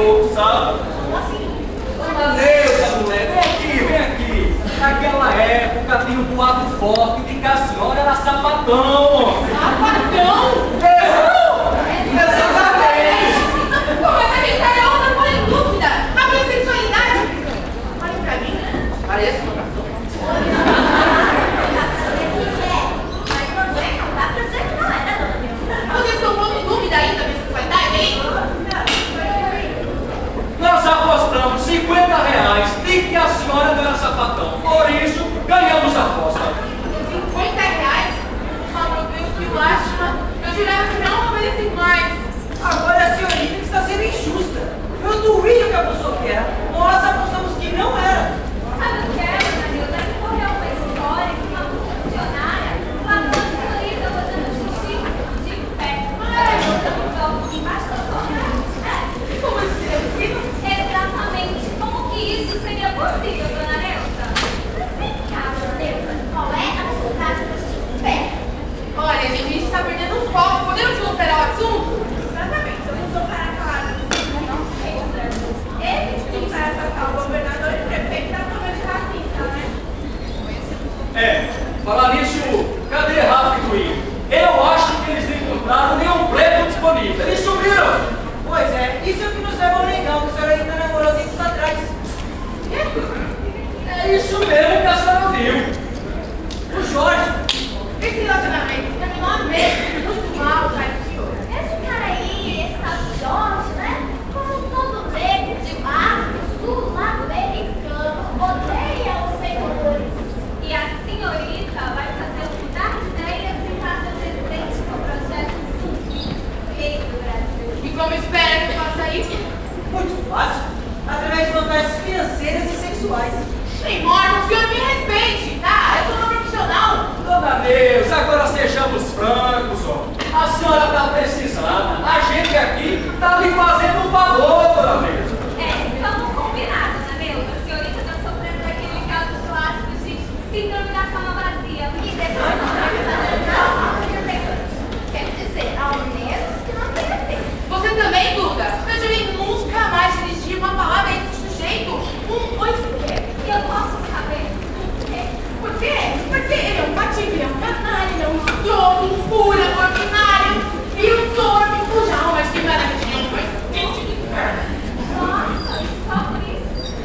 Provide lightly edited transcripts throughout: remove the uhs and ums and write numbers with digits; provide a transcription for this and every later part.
novo, sabe? Como assim? Dona Neuza, mulher, vem aqui, vem aqui. Naquela época tinha um boato forte de que a senhora era sapatão. Sapatão? Exatamente. Mas a minha cara é outra, não em dúvida. A minha sexualidade. Olha pra mim, parece uma pessoa. Mas mamãe não dá pra dizer que não era, dona Neuza. Vocês estão pondo em dúvida ainda a minha sexualidade, hein? Nós apostamos R$50 de que a senhora não era sapatão. Por isso, ganhamos a aposta. R$50? Ah, meu Deus, que lástima. Eu jurava que não ofereci mais. Agora é a senhorita que está sendo injusta. Eu duvido que apostou que era. Nós apostamos que não era. Sabe o que é, dona Neuza? É que correu uma história que uma funcionária falou a senhorita botando xixi de pé. Embaixo da sua. Como isso seria possível? Exatamente. Como que isso seria possível, dona Neuza? Vem cá, dona Neuza. Qual é a necessidade do xixi de pé? Olha, gente, a gente está perdendo um pouco. Podemos voltar ao assunto? Exatamente. Eu não estou para falar disso. Não sei, outra coisa. Esse tipo para atacar o governador e o prefeito da forma de racista, né? Falar nisso, cadê Rafa e Luiz? Eu acho que eles não encontraram nenhum pleito disponível. Eles sumiram. Pois é, isso é o que nos leva ao legal, que a senhorita namorou tempos atrás. É isso mesmo que a senhora viu. O Jorge. Esse relacionamento terminou mesmo. Muito mal, pai do senhor. Esse cara aí, esse tal de Jorge, né? Como todo negro de barro, sul-americano, odeia os senhores. E a senhorita vai fazer mudar de ideias e fazer o presidente com o projeto Sul, rei do Brasil. E como espera que eu faça isso? Muito fácil. Através de vantagens financeiras e sexuais. Sem morte, o senhor me respeite, tá? Eu sou uma profissional. Dona Neuza, agora sejamos francos, ó. A senhora está precisando. A gente aqui está lhe fazendo um favor, dona Neuza. Vamos combinar, dona Neuza. A senhorita está sofrendo daquele caso clássico de síndrome da cama vazia. E depois não vai fazer nada. Quer dizer, ao menos que não tenha feito. Você também, Duda. Eu jurei nunca mais dirigir uma palavra a esse sujeito. Oi, sequer. E eu posso saber por quê? Por quê? Porque ele é um patife, ele é um canalha, ele é um escroto, um pura, ordinário. E um torpe cuja alma é queimada na região mais quente do inferno. Nossa, só por isso.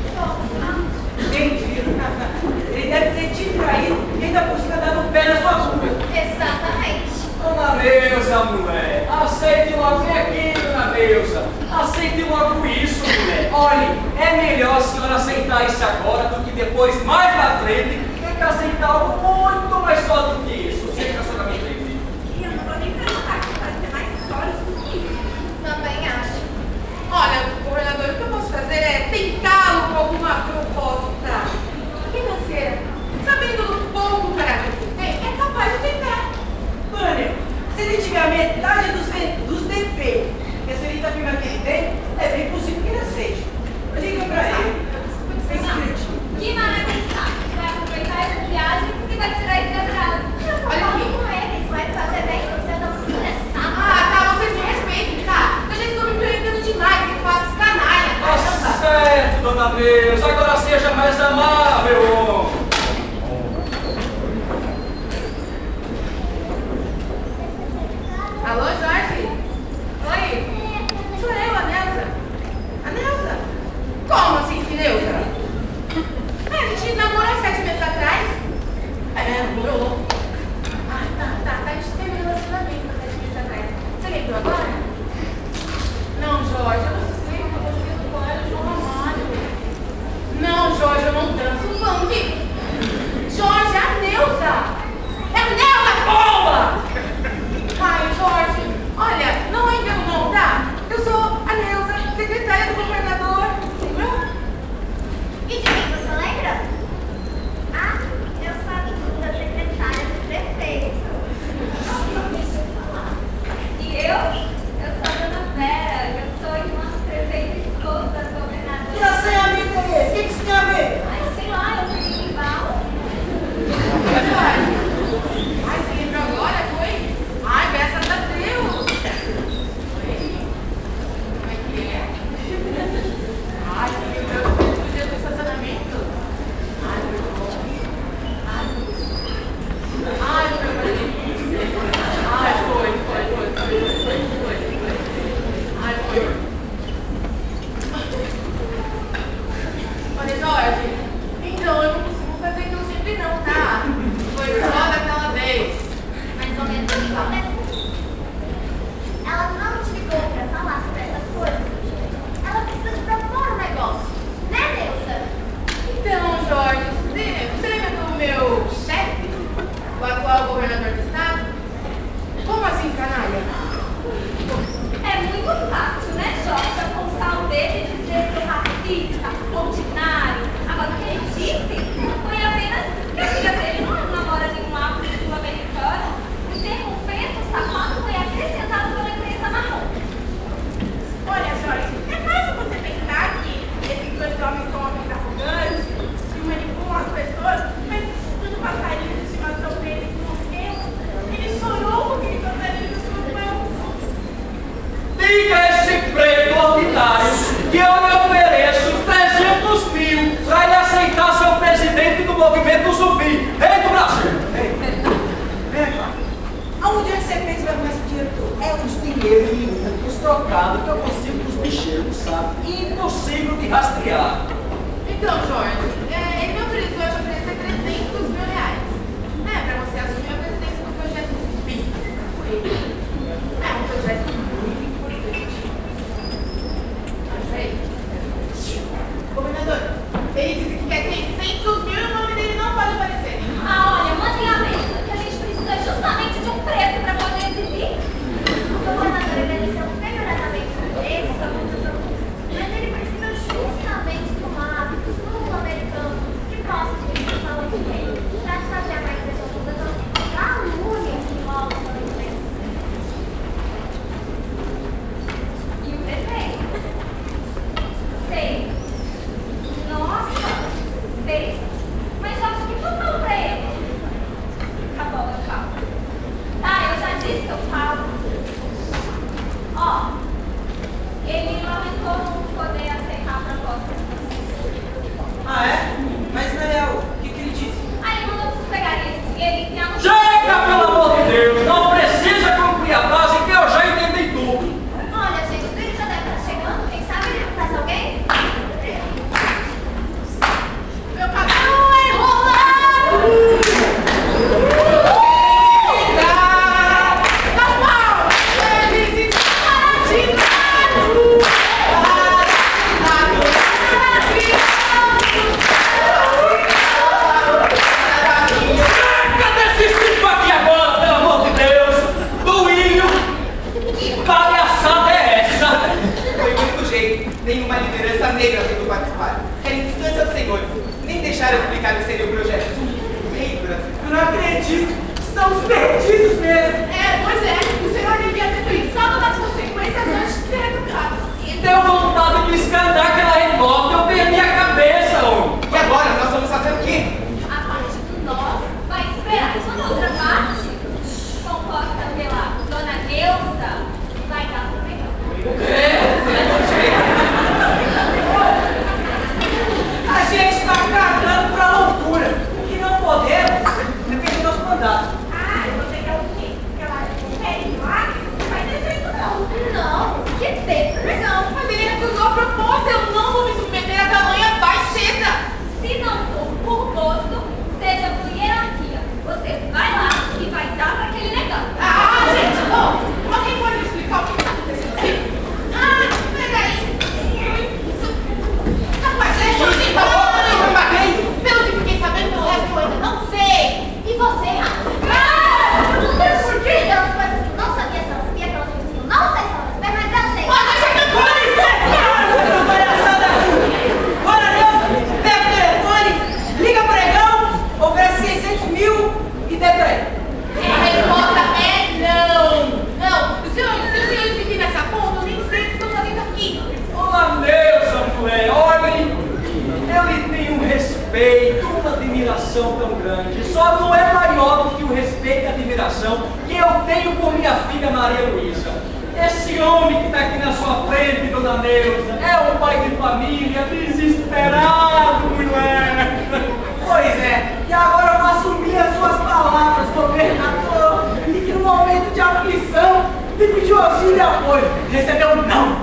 Mentira. Ele deve ter te traído e ainda por cima dado um pé na sua boca. Exatamente. Dona Neuza, mulher. Aceite logo. Vem aqui, dona Neuza. Aceite logo isso, mulher. Olhe, é melhor a senhora aceitar isso agora do que depois, mais na frente, ter que aceitar algo muito mais forte do que isso. Sei que a senhora me entende. E eu não vou nem perguntar, que pode ter mais histórias do que isso. Também acho. Olha, governador, o que eu posso fazer é tentá-lo com alguma proposta financeira. Sabendo do pouco caráter que tem, é capaz de tentar. Dona Neuza, se ele tiver metade dos defeitos que a senhorita afirma que ele tem, é bem possível que ele aceite. Liga pra ele. Esse direitinho. Que maravilha! Vai aproveitar essa viagem e vai explicado que seria o projeto meio Brasil. Eu não acredito. Estamos perdidos mesmo. Pois é. O senhor devia ter pensado nas consequências antes de ter educado. E deu vontade de escandar aquela revolta, eu perdi a cabeça, homem. E agora, nós vamos fazer o quê? A parte do nós vai esperar. Quando a outra parte, composta pela Dona Neuza, vai dar pro melhor. A gente está cagando pra loucura. O que não podemos é perder nosso mandato. Você quer o quê? Aquela mulher lá? Não vai ter jeito não. Não, que tem? Não. Mas ele recusou a proposta. Eu não vou me submeter a tamanha baixeza. Se não for por gosto, seja por hierarquia. Você vai lá e vai dar para aquele negão. Gente, alguém pode me explicar o que está acontecendo aqui? Peraí. Rapaz, deixa eu te pelo que fiquei sabendo, pelo resto eu ainda não sei. E você, Rafa? Por quê? Aquelas coisas que eu não sabia, se ela sabia, aquelas coisas que eu não sei se ela sabia, mas eu sei. Essa palhaçada aqui. Bora, Deus, pega o telefone, liga pro negão, oferece 600 mil e dê pra ele. A resposta é não. Não. Se os senhores me virem nessa ponta, eu nem sei o que estou fazendo aqui. Dona Neuza, mulher, olhe, eu lhe tenho um respeito, uma admiração tão grande. Só não é maior do que o respeito e a admiração que eu tenho por minha filha Maria Luísa. Esse homem que está aqui na sua frente, Dona Neuza, é um pai de família desesperado, mulher. Pois é, e agora eu vou assumir as suas palavras, governador, e que no momento de aflição me pediu auxílio e apoio. Recebeu um não.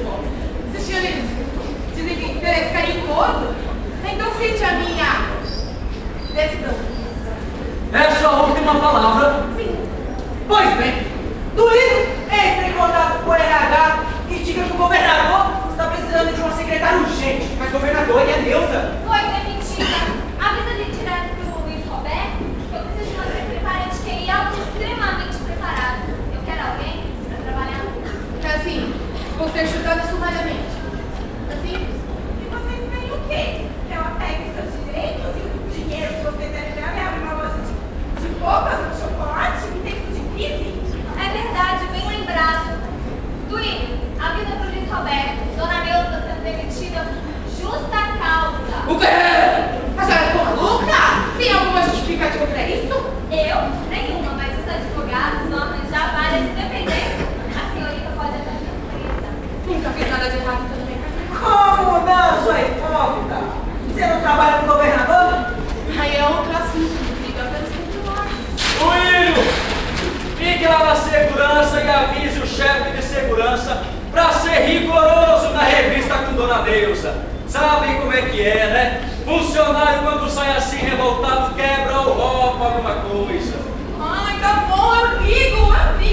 Os senhores dizem que interesse carinhoso? Então cite a minha decisão. Essa é a última palavra. Sim. Pois bem, Duílio, entre em contato com o RH e diga que o governador está precisando de uma secretária urgente. Mas governador, e a Neuza? Foi demitida. Avisa de direto pro Luiz Roberto que eu preciso de uma secretária de QI algo extremamente preparada. Eu quero alguém para trabalhar. Assim, vou ser chutada sumariamente. Assim, e vocês veem o quê? Que ela pegue os seus direitos e o dinheiro que você deve dar e abre uma loja de roupas, de chocolate, em tempo de crise? É verdade, bem lembrado. Duílio, avisa pro Luiz Roberto. Dona Neuza está sendo demitida justa causa. O quê? A senhora é maluca? Tem alguma justificativa para isso? Eu? Nenhuma, mas os advogados vão arranjar várias independentes. A senhorita pode até ser presa. Nunca fiz nada de errado também. Como não, sua hipócrita? Você não trabalha com o governador? Aí é outro assunto, briga pelos titulares. Duílio, fique lá na segurança e avise o chefe de segurança para ser rigoroso na revista com Dona Neuza. Sabem como é que é, né? Funcionário quando sai assim revoltado quebra ou rouba alguma coisa. Ai, tá bom, eu ligo.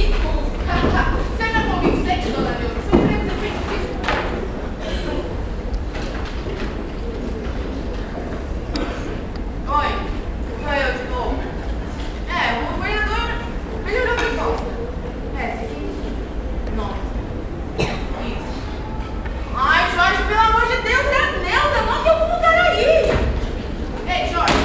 Você não é convincente, Dona Neuza? Você não deve ter feito isso. Oi, sou eu de novo. O governador melhorou a proposta. Seguinte. Não. Isso. Ai, Jorge, pelo amor de Deus, é a Neuza, não que eu vou mudar aí. Ei, Jorge,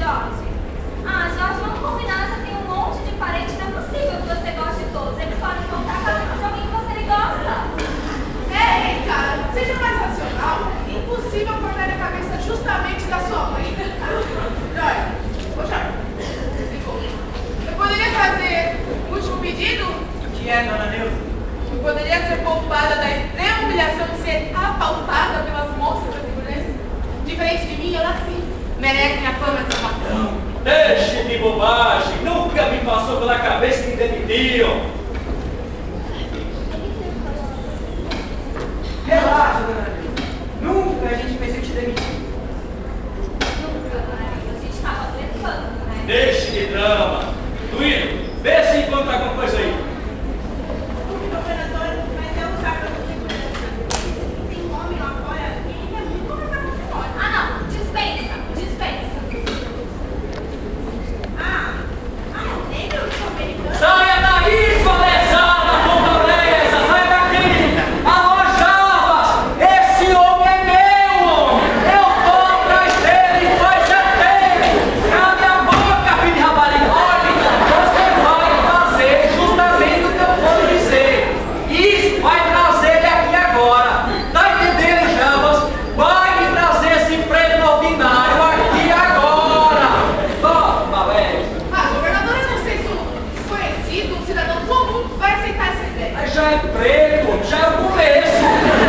Jorge? Ah, Jorge, vamos combinar, você tem um monte de parente, não é possível que você goste de todos. Eles podem contar com a lista de alguém que você nem gosta. Ei, cara, seja mais racional. Impossível cortar a cabeça justamente da sua mãe. Jorge, ô Jorge, eu poderia fazer o último pedido? O que é, dona Neuza? Eu poderia ser poupada da extrema humilhação de ser apalpada pelas moças da segurança? Diferente de mim, ela sim merece a fama de sapatão. Deixe de bobagem, nunca me passou pela cabeça que me demitiam. Relaxa, dona Neuza. Nunca a gente pensou em te demitir. A gente tava brincando, né? Deixe de drama. Duíno, vê se encontra alguma coisa aí. Mas eu já pra segurança. Tem um homem lá fora e ele é muito conversar com a senhora. Ah, não, dispensa, dispensa. Eu lembro do americano. Saia daí, sua lesada, ponta presa! Saia daqui! Alô, Javas! Esse homem é meu, homem! Eu tô atrás dele faz tempo! Cale a boca, filho de rapariga! Olha, você vai fazer justamente o que eu vou dizer. Isso vai trazer ele aqui agora. Tá entendendo, Javas? Vai me trazer esse preto ordinário aqui agora! Toma, velho! Governador, eu não sei se um desconhecido, um cidadão comum vai aceitar essa ideia. Mas já é preto, já é o começo.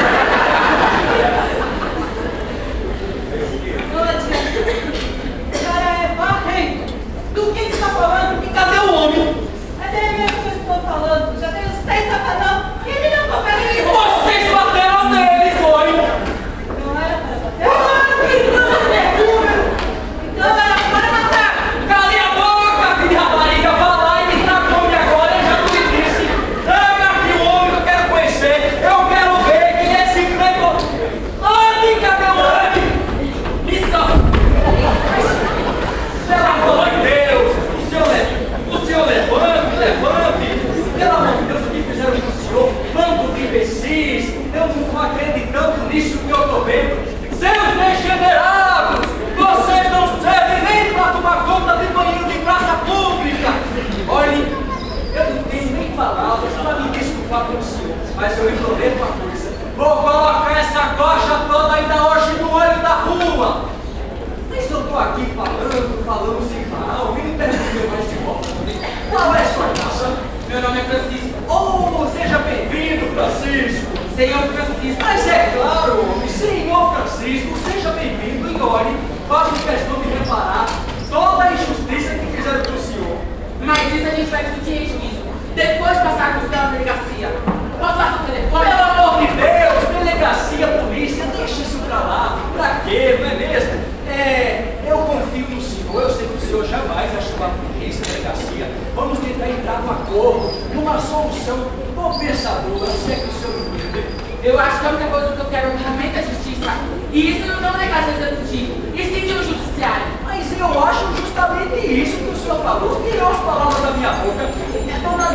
Cara, é barrento. Do que você está falando? E cadê o homem? É dele mesmo que eu estou falando. Já tenho 6 safadão e ele não confere nenhum. Vocês bateram nele, foi? Não era para bater. Então era para matar. Cale a boca, filho de rapariga, vá lá e me dá fome agora, eu já te disse. Traga aqui o homem que eu quero conhecer, eu quero ver quem é esse preto. Ande, cadê o homem? Missão. Pelo amor de Deus, o senhor levante, levante. Pelo amor de Deus, o que fizeram com o senhor? Bando de imbecis, eu não estou acreditando nisso que eu estou vendo. Seus degenerados, vocês não servem nem para tomar conta de banheiro de praça pública. Olhe, eu não tenho nem palavras para me desculpar com o senhor, mas eu lhe prometo uma coisa. Vou colocar essa coxa toda ainda hoje no olho da rua. Mas eu estou aqui falando sem parar, alguém me perguntou mais de volta. Qual é a sua raça? Meu nome é Francisco. Oh, seja bem-vindo, Francisco. Senhor Francisco. Mas é claro, homem, senhor Francisco, seja bem-vindo e olhe, faço questão de reparar toda a injustiça que fizeram com o senhor. Mas isso a gente vai discutir em juízo. Depois de passarmos pela delegacia. Posso passar o telefone? Pelo amor de Deus, delegacia, polícia, deixa isso pra lá. Pra quê, não é mesmo? Eu confio no senhor, eu sei que o senhor jamais vai chamar a polícia, a delegacia. Vamos tentar entrar num acordo, numa solução compensadora, se é que o senhor entende. Eu acho que a única coisa que eu quero no momento é justiça. E isso não é caso executivo, e sim de um judiciário. Mas eu acho justamente isso que o senhor falou, tirou as palavras da minha boca. Dona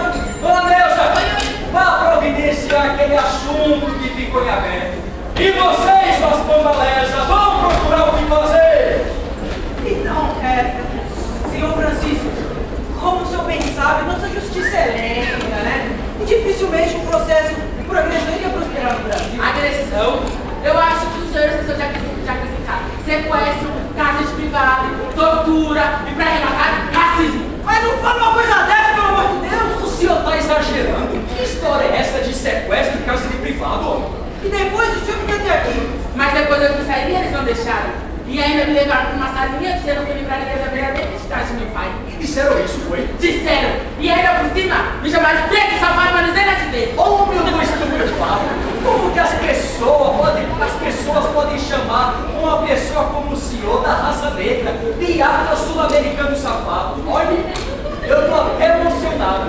Neuza, vá providenciar aquele assunto que ficou em aberto. E vocês, suas pombalesas, vão procurar o que fazer. Então, senhor Francisco, como o senhor bem sabe, nossa justiça é lenta, né? E dificilmente um processo por agressão iria prosperar no Brasil. Agressão? Eu acho que os senhores precisam de acrescentar sequestro, casa de privado, tortura e, para rematar, racismo. Mas não fala uma coisa dessa, pelo amor de Deus! O senhor está exagerando. Que história é essa de sequestro e casa de privado, homem? E depois o senhor fica até aqui. Mas depois eu quis sair e eles não deixaram. E ainda me levaram para uma salinha dizendo que eu lembraria da verdadeira identidade de meu pai. E disseram isso, foi? Disseram. E ainda por cima me chamaram de preto, safado, mas não nada de dele. Oh, meu Deus, como que as pessoas podem chamar uma pessoa como o senhor da raça negra de ata sul-americano safado? Olha, eu estou até emocionado.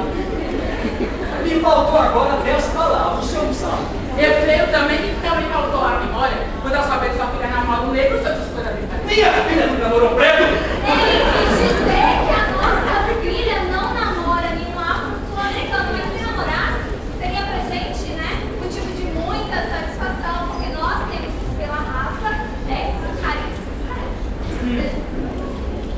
Me faltou agora até as palavras, o senhor não sabe. Eu creio também que também faltou a memória quando eu souber que sua filha namora um negro, se eu disse coisa bem. Minha filha nunca namorou preto? Ele quis dizer que a nossa filha não namora nenhum afro-sul-americano, mas se namorasse, seria pra gente, né, motivo de muita satisfação, porque nós temos pela raça, carisma, certo?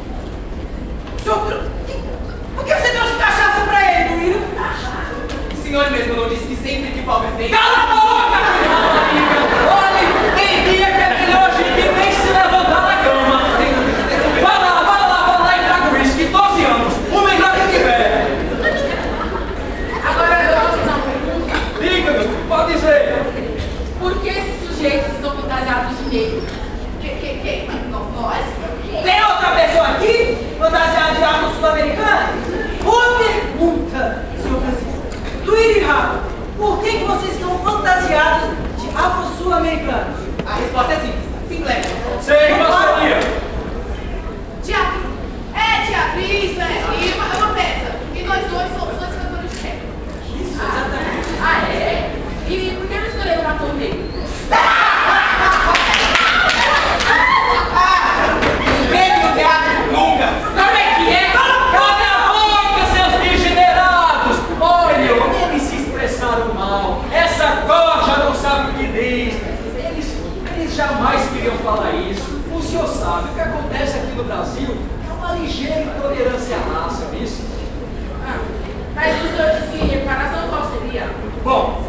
ligeira intolerância à raça, viu? Mas o senhor disse que reparação qual seria? Bom,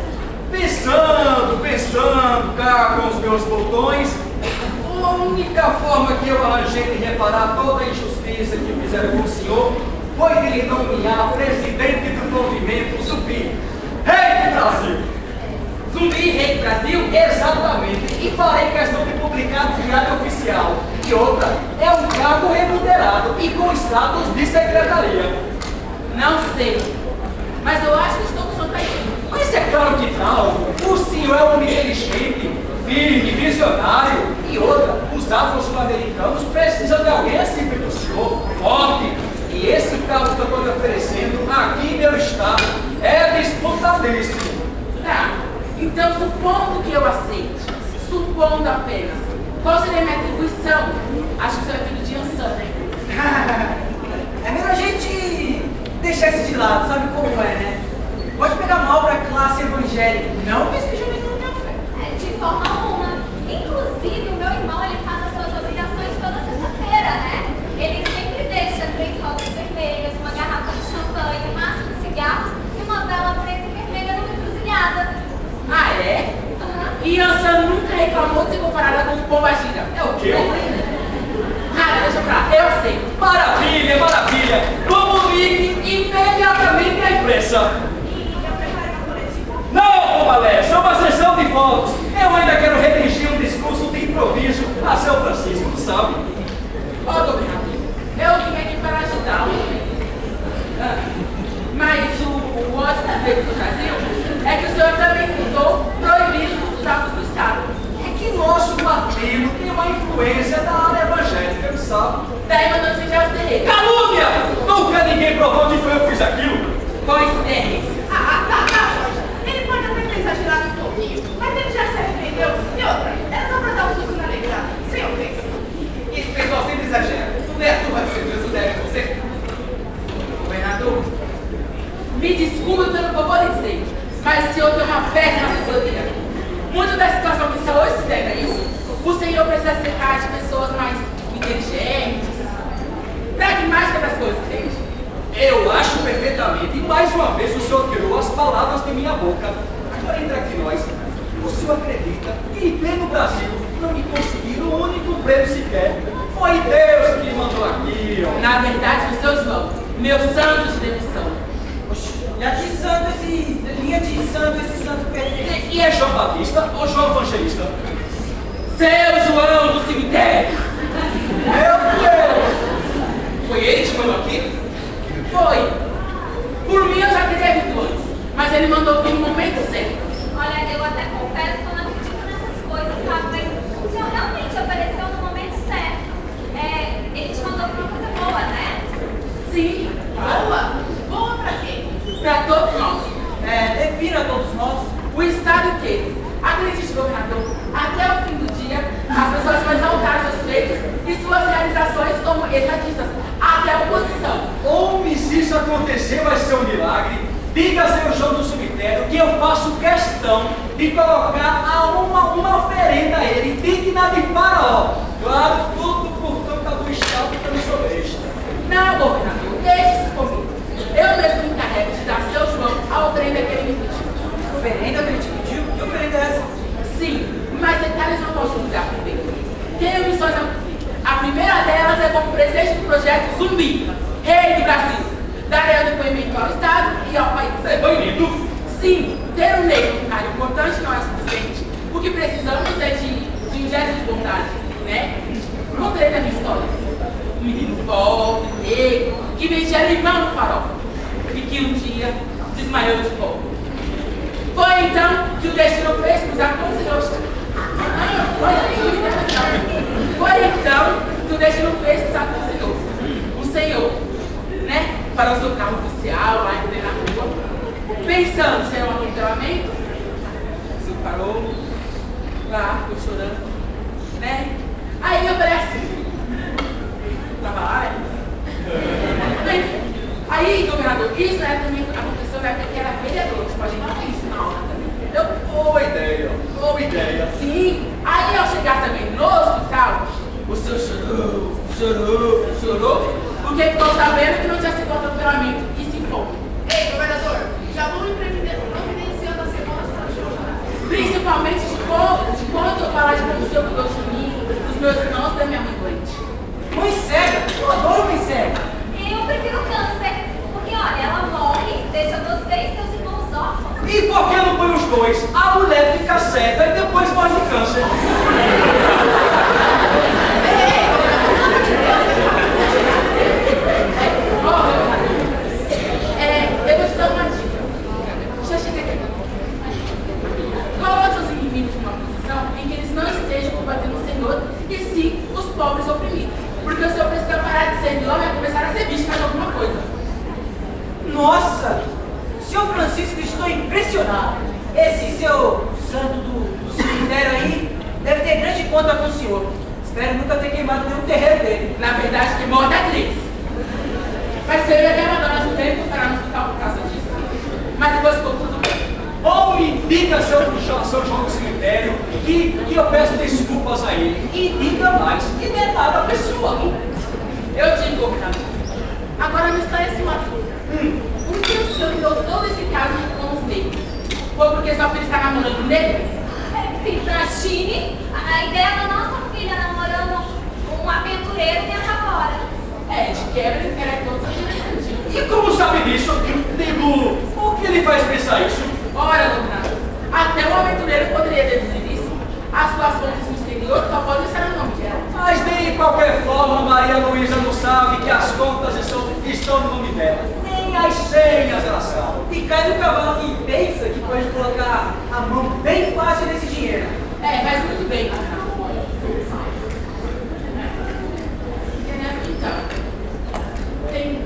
pensando cá com os meus botões, a única forma que eu arranjei de reparar toda a injustiça que fizeram com o senhor foi de lhe nomear presidente do movimento Zumbi, Rei do Brasil. Zumbi, Rei do Brasil? Exatamente. E farei questão de publicar no Diário Oficial. E outra, é um cargo remunerado e com status de secretaria. Não sei. Mas eu acho que estou com o senhor aí. Mas é claro que não. O senhor é um homem inteligente, firme, visionário. E outra, os afro-sul-americanos precisam de alguém assim feito o senhor, forte. E esse cargo que eu estou lhe oferecendo aqui em meu estado é disputadíssimo. Tá. Então, supondo que eu aceite, supondo apenas, qual seria a minha atribuição? Acho que você é filho de Ansan, né? É melhor a gente deixar isso de lado, sabe como é, né? Pode pegar mal pra classe evangélica, não que seja nenhuma minha fé. De forma alguma. Inclusive, o meu irmão, ele faz as suas obrigações toda sexta-feira, né? Ele sempre deixa 3 rosas vermelhas, uma garrafa de champanhe, um maço de cigarros e uma vela preta e vermelha numa encruzilhada. Ah, é? Aham. E Ansan nunca reclamou de ser comparada com o Pombagira. É o quê? Ah, deixa pra lá, eu sei. Maravilha, maravilha. Comunique imediatamente à imprensa. E eu preparo esse coletivo. Não, Palestra, é uma sessão de fotos. Eu ainda quero redigir um discurso de improviso a São Francisco, sabe? Ó, governador, eu vim aqui para ajudá-lo. Mas o ódio que veio do Brasil é que o senhor também tentou proibir os atos do Estado. É que nosso partido tem uma influência da área evangélica, sabe? Daí mandou fechar os terreiros. Calúnia! Nunca ninguém provou que foi eu que fiz aquilo. Coincidência. Tá, Jorge. Ele pode até ter exagerado um pouquinho, mas ele já se arrependeu. E outra, era só pra dar um susto na letra, sem ofensa. E esse pessoal sempre exagera. Não é a turma de serviço deve você. Governador, me desculpe pelo que eu vou dizer, mas o senhor tem uma péssima assessoria. Muito da situação que o senhor hoje se deve a isso, o senhor precisa cercar de pessoas mais inteligentes, pragmáticas das coisas, entende? Eu acho perfeitamente. E mais uma vez o senhor tirou as palavras de minha boca. Agora entre aqui nós. O senhor acredita que em pleno Brasil não me conseguiram um único prêmio sequer? Foi Deus que me mandou aqui, ó. Na verdade, o seu João, meu santo de demissão. Oxi, já de santo esse. Linha de santo, esse santo perfeito. E é João Batista ou João Evangelista? Seu João do cemitério. Meu Deus! Foi ele que te mandou aqui? Foi. Por mim eu já teria vindo antes, mas ele mandou vir no momento certo. Olha, eu até confesso que eu não acredito nessas coisas, sabe? Mas o senhor realmente apareceu no momento certo. Ele te mandou pra uma coisa boa, né? Sim, Boa? Boa pra quê? para todos nós. Defina a todos nós. O Estado inteiro. Acredite, governador, até o fim do dia, as pessoas vão exaltar seus feitos e suas realizações como estatistas, até a oposição. Homem, se isso acontecer vai ser um milagre. Diga a seu João do cemitério que eu faço questão de colocar uma oferenda a ele digna de faraó. Claro, tudo por conta do Estado que eu não sou besta. Não, governador, deixe isso comigo. Eu mesmo me encarrego de dar a seu João a oferenda que ele me pediu. Oferenda que ele te pediu? Que oferenda é essa? Sim, mas detalhes não posso mudar primeiro. Tenho missões a cumprir. A primeira delas é como presidente do projeto Zumbi, Rei do Brasil. Darei o depoimento ao Estado e ao país. Depoimento? Sim, ter um negro um cara importante não é suficiente. O que precisamos é de um gesto de bondade, né? Contarei da minha história. Um menino pobre, negro, que vendia limão no farol e que um dia desmaiou de fome. Foi então que o destino fez cruzar com o Senhor. Foi então que o destino fez cruzar com o Senhor. O Senhor, né? Para o seu carro oficial, lá em na rua. Pensando ser um atropelamento, se parou, lá, ficou chorando, né? Aí eu falei assim, tava lá, né? Aí, governador, isso também aconteceu na época que era vereador, você pode falar isso na aula também. Boa ideia, boa ideia. Sim, aí ao chegar também no hospital, o senhor chorou, porque ficou sabendo que não tinha sido atropelamento e se foi. Ei, governador, já vão me providenciando as semanas para chorar. Principalmente de quando eu falar de como o senhor cuidou de mim, dos meus irmãos e da minha mãe doente. Mãe cega, eu adoro mãe cega. Eu prefiro câncer, porque olha, ela morre, deixa você e seus irmãos órfãos. E por que não põe os dois? A mulher fica cega e depois morre de câncer. Eu vou te dar uma dica. Já cheguei aqui. Coloque os inimigos numa posição em que eles não estejam combatendo o Senhor e sim os pobres oprimidos. Porque o Senhor precisa parar de ser vilão e começar a ser vítima de alguma coisa. Nossa! Senhor Francisco, estou impressionado. Esse seu santo do cemitério aí deve ter grande conta com o senhor. Espero nunca ter queimado nenhum terreiro dele. Na verdade, que morre a Cris. Mas seria até uma dona de tempo para no hospital por causa disso. Mas depois ficou tudo bem. Ou me indica seu João do cemitério que eu peço desculpas a ele. E diga mais, que não é nada pessoal. Eu digo, governador. Agora me esclarece uma coisa. Por que o senhor deu todo esse caso com os negros? Foi porque sua filha está namorando negro? Imagine a ideia da nossa filha namorando um aventureiro dentro agora. De quebra ele quer todos os interessantes. E como sabe disso? Digo, o que ele faz pensar isso? Ora, governador, até um aventureiro poderia deduzir isso. As suas fontes no exterior só podem ser o nome dela. Mas de qualquer forma, Maria Luísa não sabe que as contas estão no nome dela. Nem as senhas ela sabe. E cai no cavalo que pensa que pode colocar a mão bem fácil nesse dinheiro. Mas muito bem, governador. Então, tem...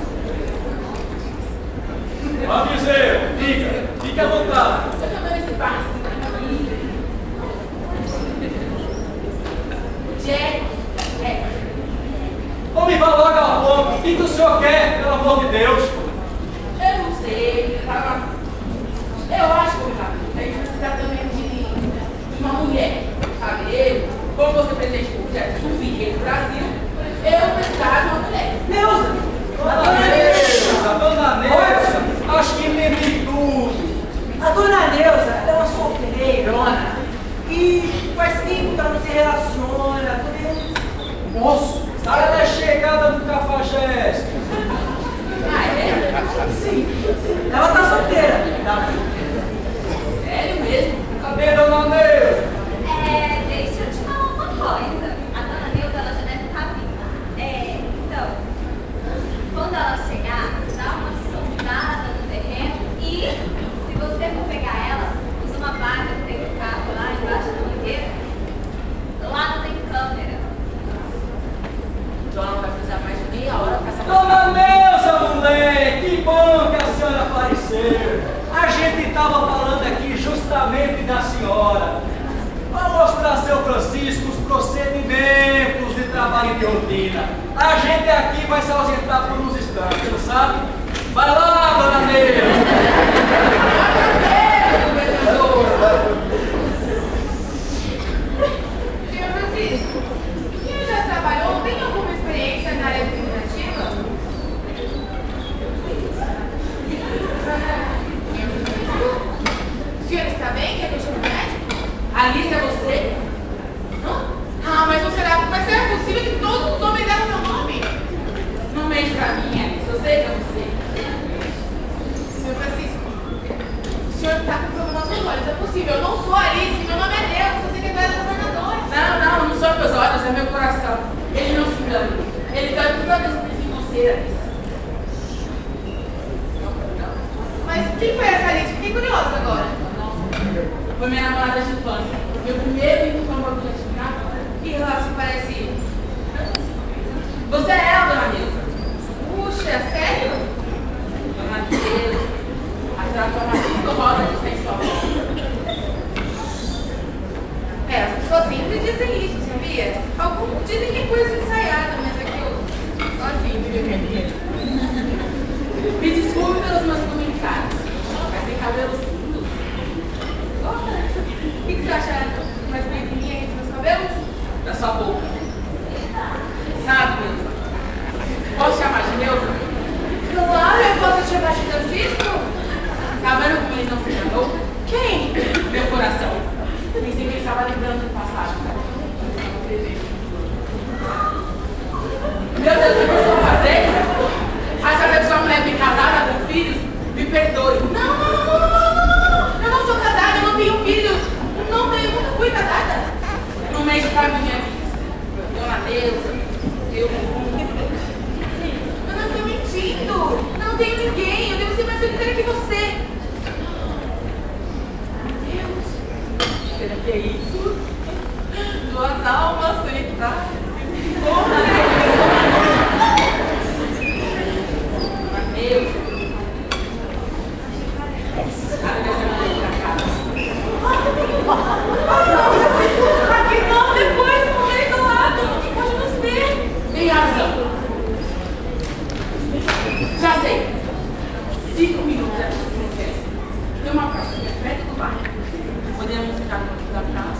Aviseu, diga, fique à vontade. Eu tô dando esse passo. Ou me vá logo ao ponto. O que o senhor quer, pelo amor de Deus? Eu não sei, eu acho que a gente precisa também de uma mulher, sabe? Como você presente o projeto Subir do Brasil, eu precisava de uma mulher. Neuza! Dona Neuza, acho que me tudo. A dona Neuza, ela é uma solteirona. E faz tempo que ela não se relaciona com nenhum moço. Ela é chegada do Cafajeste. Sim. Ela tá solteira. Tá? Sério mesmo? Cadê Dona Neuza? Deixa eu te falar uma coisa. A dona Neuza, ela já deve estar viva. Então, quando ela chegar, dá uma sondada no terreno e, se você for pegar ela, usa uma vaga que tem no carro lá embaixo da mangueira. Lá não tem câmera. Então ela vai precisar mais de meia hora para essa Dona Neuza, mulher, que bom que a senhora apareceu. A gente estava falando aqui justamente da senhora. Para mostrar a seu Francisco os procedimentos de trabalho de rotina. A gente aqui vai se ausentar por uns instantes, não sabe? Vai lá, Dona Neuza. Senhor Francisco, o senhor já trabalhou? Tem alguma experiência na área administrativa? O senhor está bem? Quer que eu chame o médico? Alice, é você? Mas não será? Mas será possível que todos os homens deram meu nome? Não mente pra mim, Alice. Eu sei que é você. Senhor Francisco, o senhor está com problema nos olhos. É possível. Eu não sou Alice, meu nome é Deus, sou secretária da governadora. Não são meus olhos, é meu coração. Ele não se engana. Ele dá toda vez que precisa você, Alice. Mas quem foi essa Alice? Fiquei curiosa agora. Foi minha namorada de infância. Meu primeiro encontro com a Nada. Que relação parece? Você é ela, dona Neuza. Puxa, sério? Dona Neuza. A transformação rosa que está em sua volta. As pessoas sempre dizem isso, sabia? Alguns dizem que é coisa ensaiada, mas é que eu só assim, Me desculpe pelos meus comentários. Mas tem cabelos lindos. Gosta, né? O que você acha mais bonitinha entre meus cabelos? Da sua boca. Sabe, Neuza? Mestre Francisco? Tá vendo como ele não se enganou? Quem? Meu coração. Pensei que ele estava lembrando do passado. Meu Deus, o que eu estou fazendo? A senhora deve ser uma mulher bem casada, com filhos? Me perdoe. Não. Eu não sou casada, eu não tenho filhos. Não tenho, nunca fui casada. No mês pra minha vida. Dona Neuza, eu não estou mentindo. Eu não tenho ninguém. Eu devo ser mais solteira que você. Meu Deus. Será que é isso? Duas almas solitárias. Deus. Aqui não, depois no meio do lado, ninguém pode nos ver. Tem razão. Já sei. 5 minutos é suficiente. Tem uma pracinha perto do bairro. Podemos ficar no canto da praça.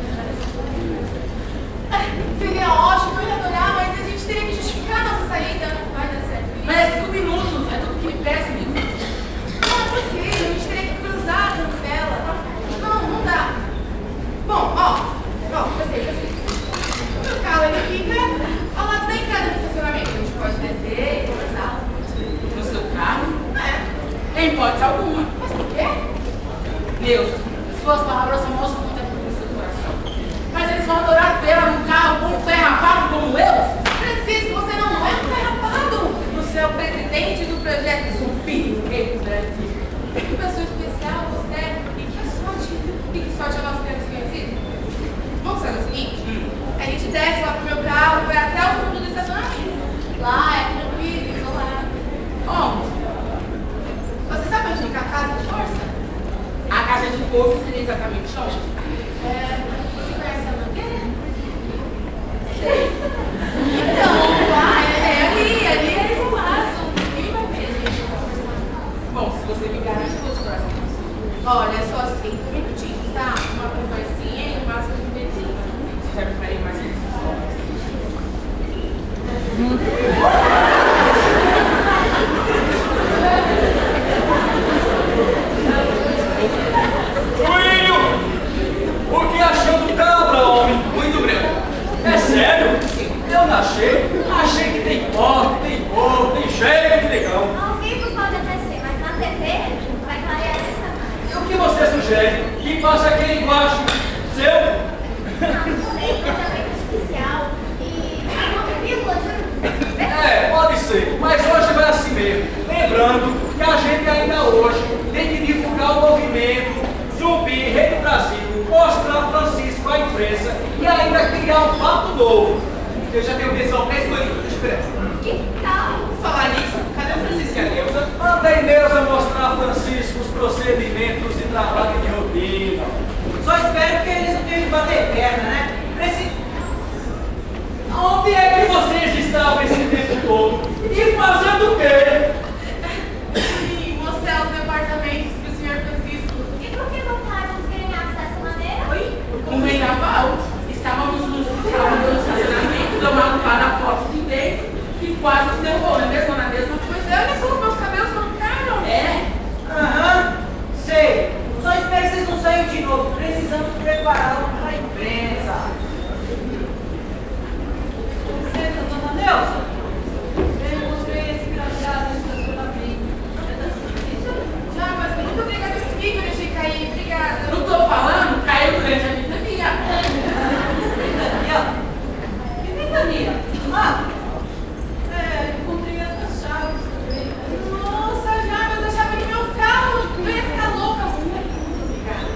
Seria ótimo, eu ia adorar, mas a gente teria que justificar a nossa saída. Não vai dar certo. Mas é 5 minutos, é tudo que me peço, mesmo. Não, por quê? A gente teria que cruzar a cancela. Não dá. Bom, ó, eu sei. O meu carro, ele fica ao lado da entrada do estacionamento. A gente pode descer e conversar. No seu carro? É. Em hipótese alguma. Mas por quê? Deus, suas palavras só mostram muita coisa no seu coração. Mas eles vão adorar vê-la num carro com um pé rapado como eu? Francisco, você não é um derrapado. Você é o presidente do projeto Zumbi do Rei do Brasil. Que pessoa especial você é. E que sorte. E que sorte nós temos conhecido. Vamos fazer o seguinte? A gente desce lá pro meu carro, vai até o fundo do estacionamento. Lá é tranquilo, isolado. Onde? Você sabe onde fica a casa de força? A caixa de força seria exatamente onde? Você conhece a mangueira? Sei. Então, lá é ali é isolado. Ninguém vai ver a gente conversar. Bom, se você me garante que eu vou coração. Olha, só 5 minutinhos, tá? Uma conversinha e um máximo de beijinho. Você já me faria mais que isso. Coelho! O que achou do cabra, homem? Muito breve. É sério? Eu não achei que tem porte, tem cor, tem jeito de legal. Ao vivo pode até ser, mas na TV vai clarear essa mais. E o que você sugere? Que faça aquele embaixo seu? Não sei, mas é muito especial. E uma vírgula, juro. É, pode ser, mas hoje vai assim mesmo. Lembrando que a gente ainda hoje tem que divulgar o movimento Zumbi Rei do Brasil, mostrar Francisco à imprensa e ainda criar um fato novo. Eu já tenho o pessoal pré-escolhido. Esperança. Que tal? Falar nisso, cadê o Francisco e a Neuza? Mandei Neuza mostrar a Francisco os procedimentos de trabalho de rotina. Só espero que eles não tenham de bater perna, né? Onde é que vocês estavam esse tempo todo? E fazendo o quê? E mostrar os departamentos pro senhor Francisco. E por que voltaram os grenhados dessa maneira? Oi? Um vendaval. Estávamos no estacionamento, deu uma limpada na porta de dentro e quase nos derrubou, não é mesmo, dona Neuza? Pois é, olha só, os meus cabelos mancaram. É? Aham, sei. Só espero que vocês não saiam de novo. Precisamos prepará-lo para a imprensa. Licença, dona Neuza. Eu encontrei esse crachá no estacionamento. Já, mas muito obrigada por mim que eu deixei cair. Obrigada. Eu não estou falando, caiu durante a ventania. Ventania? Que ventania? Ah, encontrei essas chaves também. Nossa, já, mas a chave do meu carro. Eu ia ficar louca. Muito obrigada.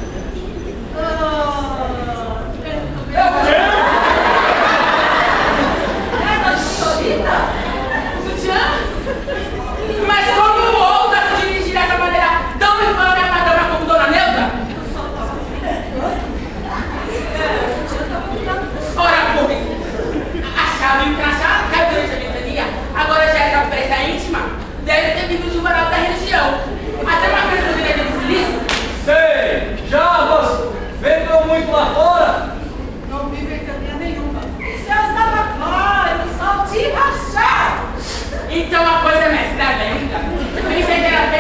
Sutiã? Mas como ousa se dirigir dessa maneira tão infame a madama como dona Neuza? Ora, porra, a chave encaixada caiu durante a ventania. Agora já essa peça íntima deve ter vindo de um varal da região. Até uma vez no direito de silício. Sei! Jarbas! Vendeu muito lá fora? não vi ventania nenhuma. O céu estava claro, só te rachar. Então a coisa é mais grave ainda. Pensei que era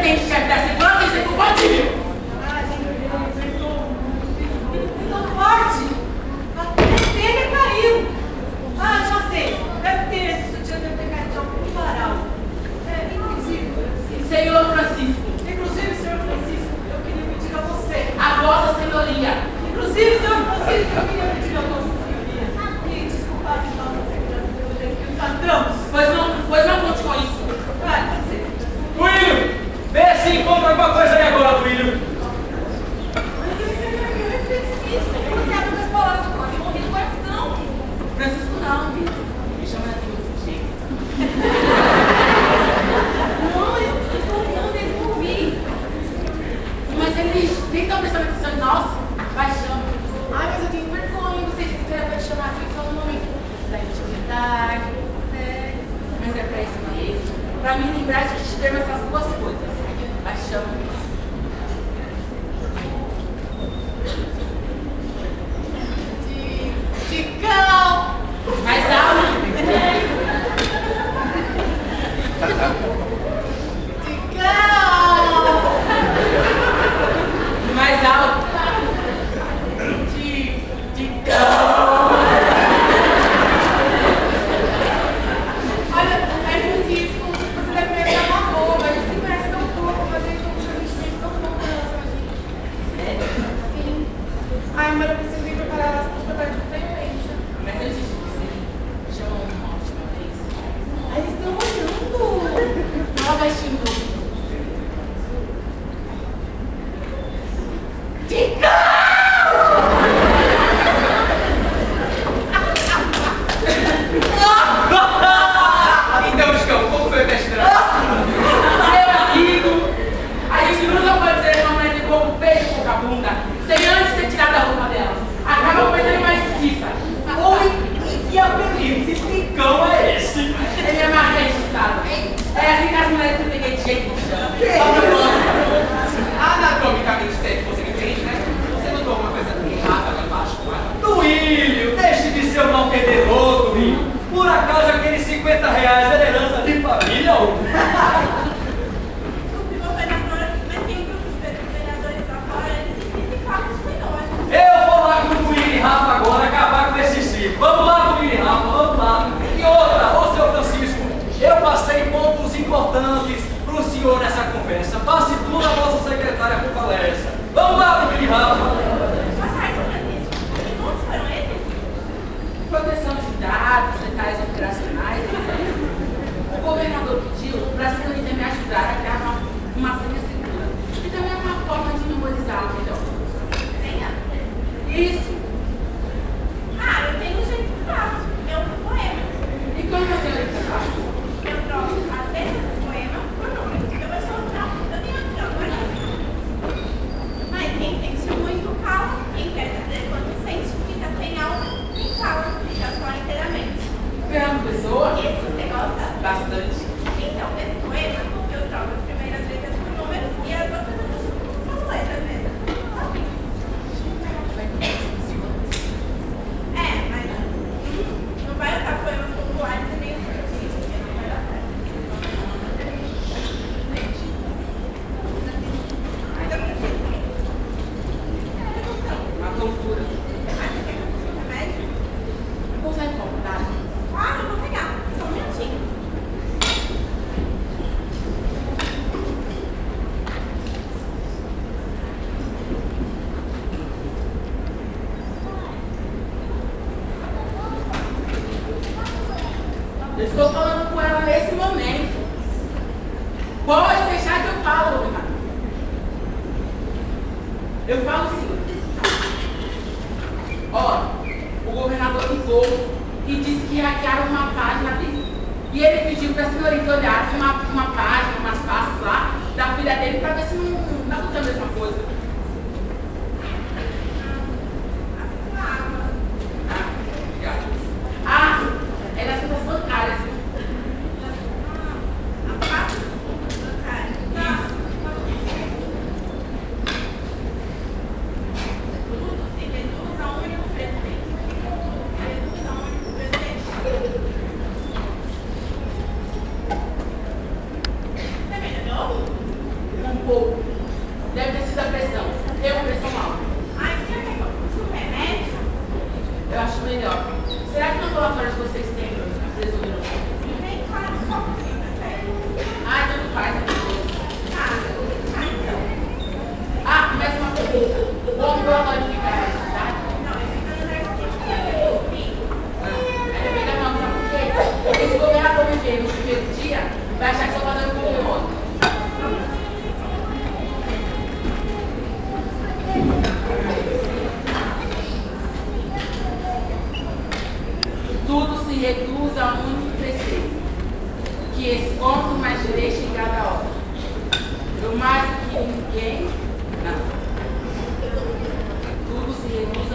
pretende-chefe da segurança e ser compatível. Tão forte. Até telha caiu. Ah, já sei. Deve ter esse sutiã, deve ter caído de algum varal. Inclusive, Senhor Francisco, senhor Francisco, eu queria pedir a você. a vossa senhoria. Inclusive, senhor Francisco, eu queria pedir a vossa senhoria. E desculpar se nós não segurança pelo jeito que nos entramos. Pois não conte com isso. Vai, você. Duílio, vê se encontra alguma coisa aí agora, Duílio. Francisco não, me chama aqui desse jeito. Mas eles nem estão prestando atenção em nós. Paixão. Ai, mas eu tenho vergonha. Vocês ficam apaixonados só no momento da intimidade, mas é pra isso mesmo. Pra me lembrar de ter essas duas coisas. Paixão. Ticão! Mais alto. Ticão! Mais alto. Olha, é Francisco, você deve me achar uma boba. A gente se conhece tão pouco, mas a gente tem tão pouco em relação a gente. Sim. Ai, mas eu preciso ir preparar as coisas pra tarde do frequência. Mas antes de você, chamou uma última vez. Ai, eles estão olhando. Fala baixinho. Então, Chicão, como foi o teste de drive? Meu amigo, a gente nunca pode dizer uma mulher de corpo feio com a bunda, sem antes ter tirado a roupa dela. Acaba perdendo mais justiça. Oi, e que apelido de Ticão é esse? Ele é mais registrado. É assim que as mulheres que eu peguei de jeito que chama. Anatomicamente, se é que você me entende, né? Você notou alguma coisa errada lá embaixo, não é? Duílio, deixe de ser um mal entendedor, Duílio. Por acaso aqueles R$50 era herança de família, ou? Desculpe, governador, mas tem grupos de vereadores lá fora, eles existem cargos melhores. Eu vou lá com o Duílio e Rafa agora acabar com esse circo. Vamos lá, Duílio e Rafa, vamos lá. E outra, ô seu Francisco, eu passei pontos importantes pro senhor nessa conversa. Passe tudo a nossa secretária por palestra. Vamos lá, Duílio e Rafa. Boa tarde, Francisco. Que pontos foram esses? Proteção de dados, detalhes operacionais. O governador pediu para a senhorita me ajudar a criar uma senha segura. E também uma forma de memorizá-la melhor. Senha? Isso. Ah, eu tenho um jeito fácil. Eu uso poema. E como a senhorita faz? Eu troco as letras do poema por números. Eu vou te mostrar. Eu tenho aqui, ó, guardadinho. Mas quem sente muito, cala. Quem quer dizer quando sente, fica sem alma. Quem fala, fica só inteiramente. Fernando Pessoa? Isso, você gosta? Bastante. Então, nesse poema, eu troco as primeiras letras por números e as outras são as letras mesmo. Assim. É, mas não vai usar poemas populares e nem os artistas, porque não vai dar certo. Mas eu preciso. Uma tontura. Ah, você quer que eu faça um remédio? Consegue comprar? Ah, eu vou pegar. Só um minutinho. Eu estou falando com ela nesse momento. Pode deixar que eu falo, governador. Eu falo sim. Olha, o governador ligou e disse que hackearam uma página dele. E ele pediu para a senhorita olhar uma página, umas pastas lá, da filha dele, para ver se não está acontecendo a mesma coisa. Obrigado. Ah, é das contas bancárias.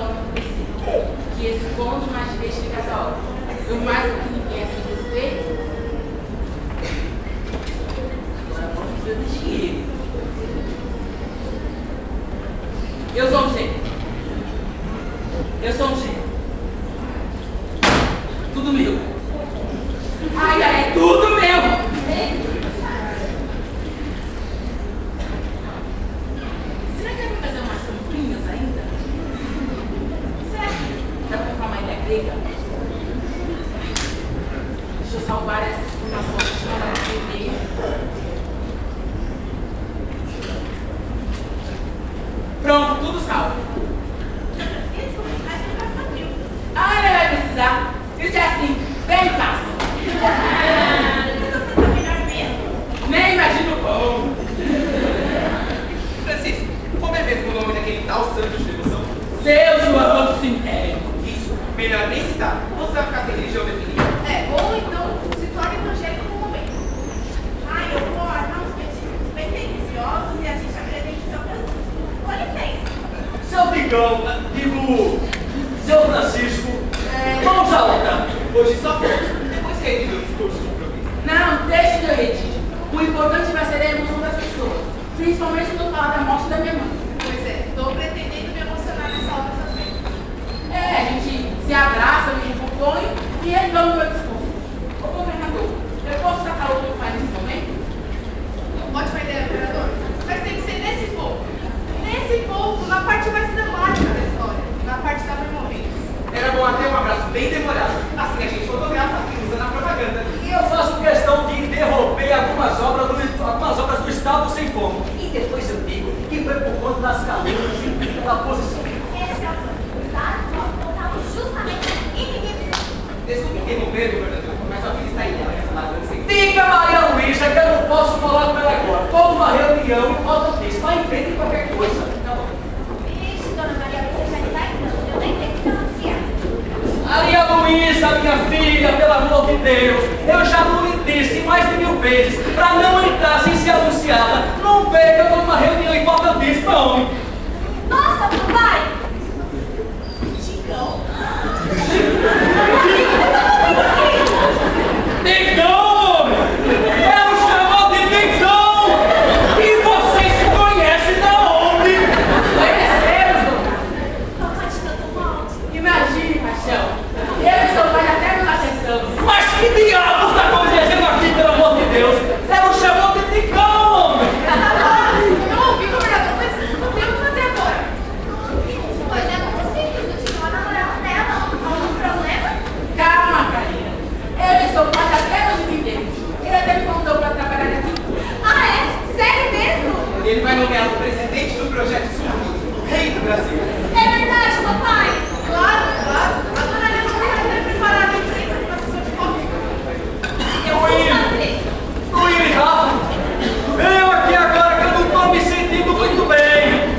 não preciso. Que esse conto mais deixe de cada hora. Eu mais do que ninguém assim respeito. Agora vamos ver o dinheiro. Eu sou um gênio. Eu sou um gênio. Tudo meu. Ai, ai, é tudo meu. Será que eu vou fazer umas comprinhas ainda? Será que dá pra comprar uma ilha grega? Deixa eu salvar essa informação para e-mail. Pronto, tudo salvo. Ah, ele vai precisar. Isso é assim, bem fácil. Nem imagino como. Francisco, como é mesmo o nome daquele tal santo de devoção? Seu João Sintético. Isso, melhor nem citar. Você vai ficar sem religião definida. Ou então se torna evangélico no momento. Ai, eu vou armar uns petiscos bem deliciosos e a gente apresenta São Francisco. Com licença. Seu Bigão, digo, seu Francisco, vamos à outra. Hoje só fotos. Depois redige o discurso de improviso. Não, deixe que eu redija. O importante vai ser a emoção das pessoas. Principalmente quando eu falar da morte da minha mãe. Pois é, estou pretendendo me emocionar nessa obra também. A gente se abraça, me compõe e ele vai no meu discurso. Ô governador, eu posso sacar outro pai nesse momento? Ótima ideia, governador. Mas tem que ser nesse pouco. Nesse pouco, na parte mais dramática da história. Na parte da mãe morrendo. Era bom até um abraço bem demorado. Assim a gente fotografa e usa na propaganda. E eu faço questão de interromper algumas obras do Estado sem fomo. E depois eu digo que foi por conta das calunas e da posição. Esse é o resultado que nós contamos justamente inimigos. Desculpe interromper, governador, mas sua filha está aí, ela está falando sem. Diga, Maria Luísa, que eu não posso falar com ela agora. Estou numa reunião e falta disso. Vai em frente de qualquer coisa. Tá bom. Vixe, dona Maria Luísa já está entrando. Eu nem tenho que anunciar. Maria Luísa, minha filha, pelo amor de Deus, eu já não lhe disse mais de 1000 vezes para não entrar sem ser anunciada. Não vê que eu estou numa reunião importantíssima, homem. Nossa, papai! Chicão. Negão, homem! É o chamado de negão! E vocês se conhecem da onde? Conhecemos, Papai está tão alto. imagine, paixão. Eu e seu pai até nos acertamos. Mas que diabos está acontecendo aqui, pelo amor de Deus? É o chamado de negão, homem! Não ouvi, governador, mas não tem o que fazer agora. Pois é muito simples, eu tive uma namorada dela. Algum problema? Calma, Karina. Eu e seu pai até nos entendemos. Ele até me convidou para trabalhar aqui. Ah, é? Sério mesmo? Ele vai nomear o presidente do projeto Sul, o rei do Brasil. É verdade, papai. Claro, claro. A dona Helena não vai ter preparado a empresa para a sessão de contas. Luiz, Rafa, eu aqui agora que eu não estou me sentindo muito bem.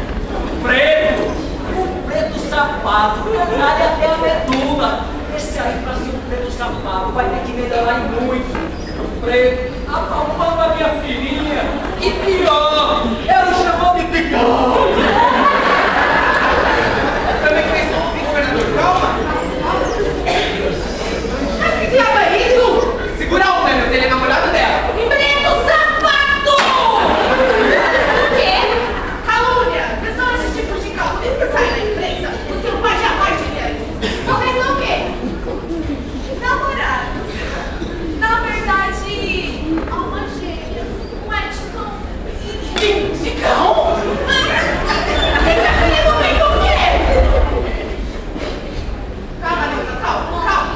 O preto safado, verdade até a medula. Esse aí, para ser um preto safado, vai ter que melhorar em muito. Preto, apalpando a minha filhinha. E pior, ela chamou de picão. Também fez ouvir, governador, calma. Mas que diabo é isso? Segura a onda, ele é namorado dela. Preto safado! O quê? Calúnia! Não são esses tipos de calúnias que saem na imprensa. O seu pai jamais diria isso. Vocês são o quê? Namorados. Na verdade, almas gêmeas. Um é Ticão e... Chicão? Naquele momento o quê? Calma, Neuza, calma, calma.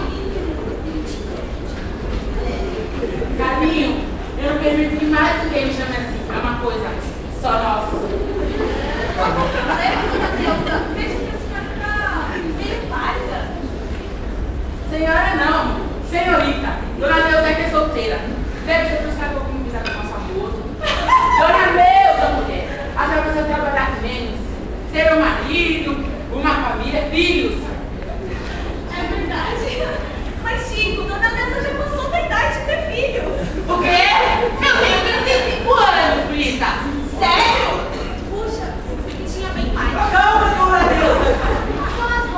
Carlinho, eu não permito que mais ninguém me chame assim. É uma coisa só nossa. Lembra, dona Neuza? Veja que a senhora tá meio pálida. Senhora não, senhorita. Dona Neuza é que é solteira. Deve ser por estar um pouquinho visada com nosso amor. Dona Neuza, mulher, até você trabalhar menos. Ter um marido, uma família, filhos. É verdade. Mas, Chico, dona Neuza já passou da idade de ter filhos. O quê? Eu tenho 35 anos, Brita. Sério? Puxa, você tinha bem mais. Calma, dona Neuza. São as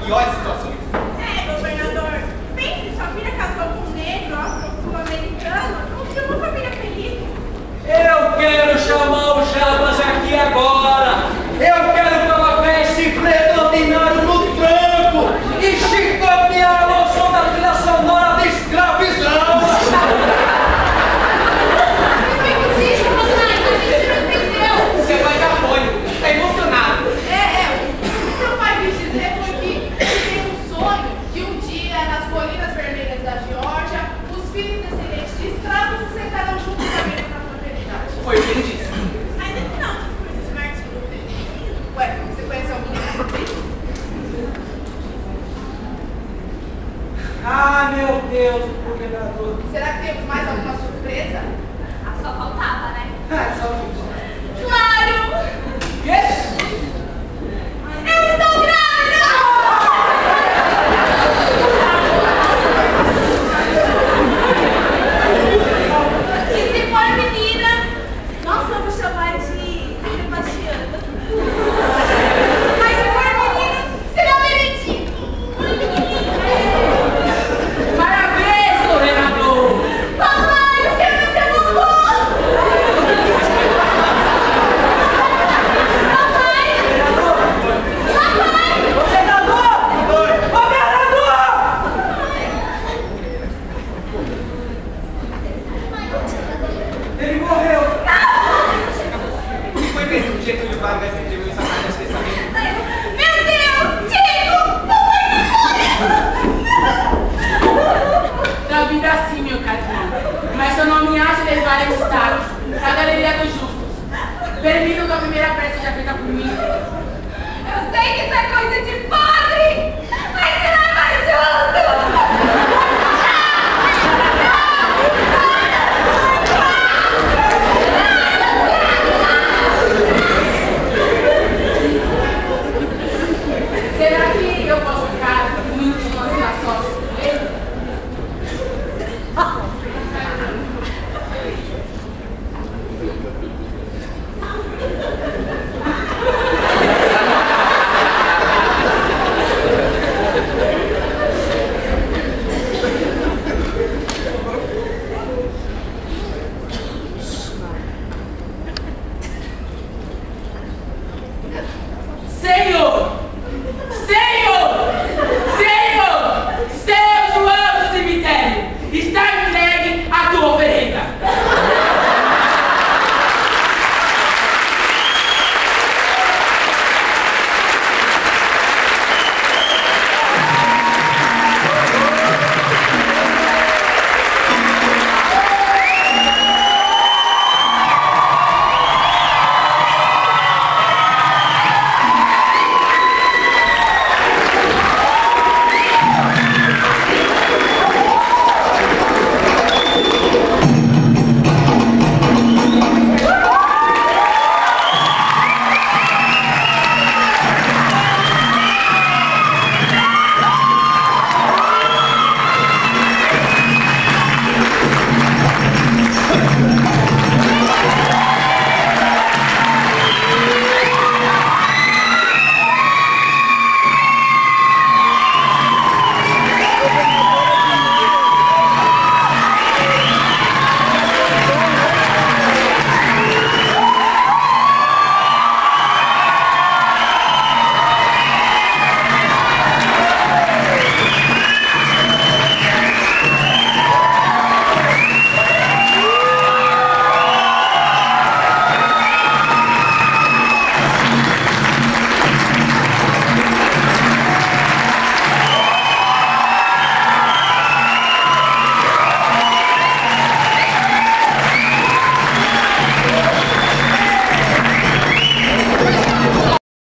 piores situações. Governador, pense, sua filha casou com um negro, afro-sul-americano, construiu uma família feliz. Eu quero chamar o Jabas aqui agora. Eu quero colocar esse predominário no tranco e chicotear o som da trilha sonora da escravidão. Seu pai já foi, está emocionado. O que seu pai quis dizer foi que tem um sonho que um dia, nas colinas vermelhas da Geórgia, os filhos descendentes de escravos se sentarão juntos na mesa da fraternidade. Foi o que ele disse. Mas esse não, essas coisas de Martin Luther. Ué, você conhece algum desses? Ah, meu Deus, governador. Será que temos mais alguma surpresa? Só faltava, né? Ah, só